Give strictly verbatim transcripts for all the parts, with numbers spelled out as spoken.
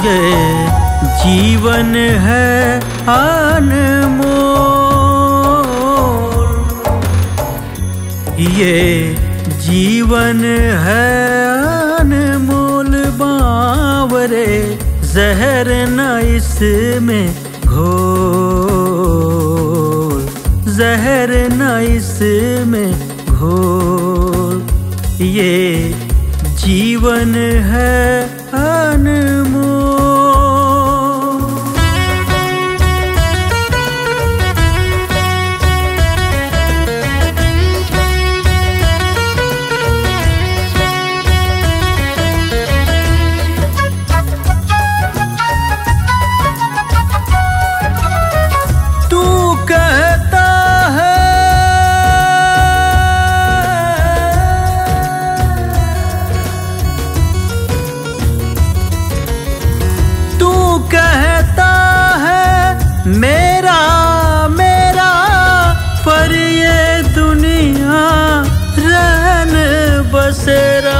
ये जीवन है अनमोल, ये जीवन है अनमोल बावरे, जहर न इसमें घोल, जहर न इसमें घोल। ये जीवन है अनमोल। मेरा मेरा पर ये दुनिया रहन बसेरा,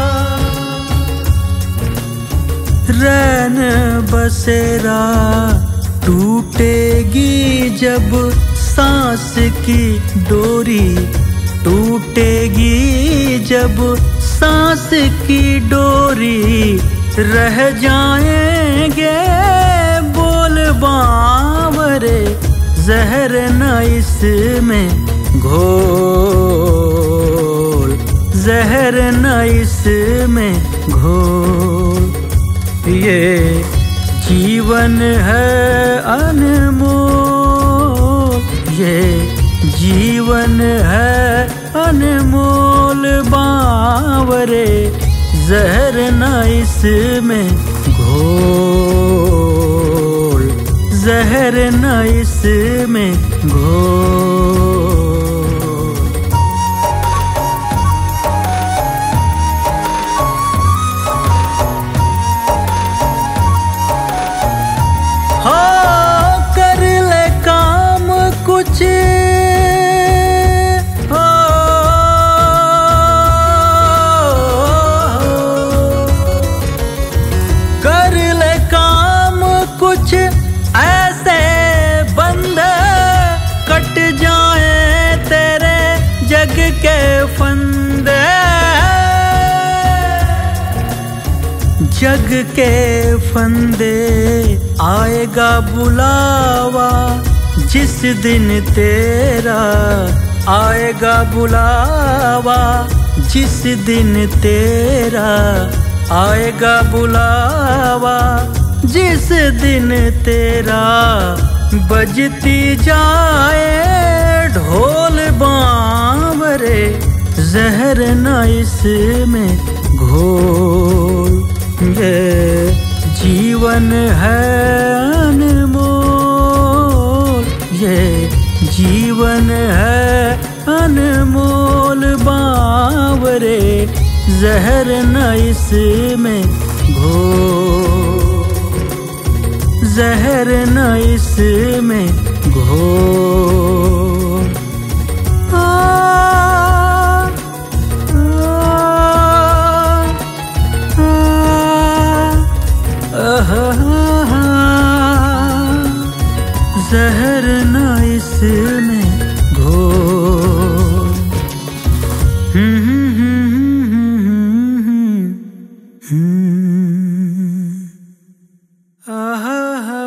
रहन बसेरा। टूटेगी जब सांस की डोरी, टूटेगी जब सांस की डोरी, रह जाएंगे बोल बावरे, जहर न इसमें घोल, जहर न इसमें घोल। ये जीवन है अनमोल, ये जीवन है अनमोल बावरे, जहर न इसमें घोल, जहर न इसमें घोल। हो कर ले काम कुछ, कर ले काम कुछ ऐसे बंदे, कट जाए तेरे जग के फंदे, जग के फंदे। आएगा बुलावा जिस दिन तेरा, आएगा बुलावा जिस दिन तेरा, आएगा बुलावा जिस दिन तेरा। बजती जाए ढोल बावरे, जहर न इसमें घोल। ये जीवन है अनमोल, ये जीवन है अनमोल बावरे, जहर न इसमें घोल, जहर न इसमें घोल। आ, आ, आ, जहर न इसमें घोल। हम्म, आहा।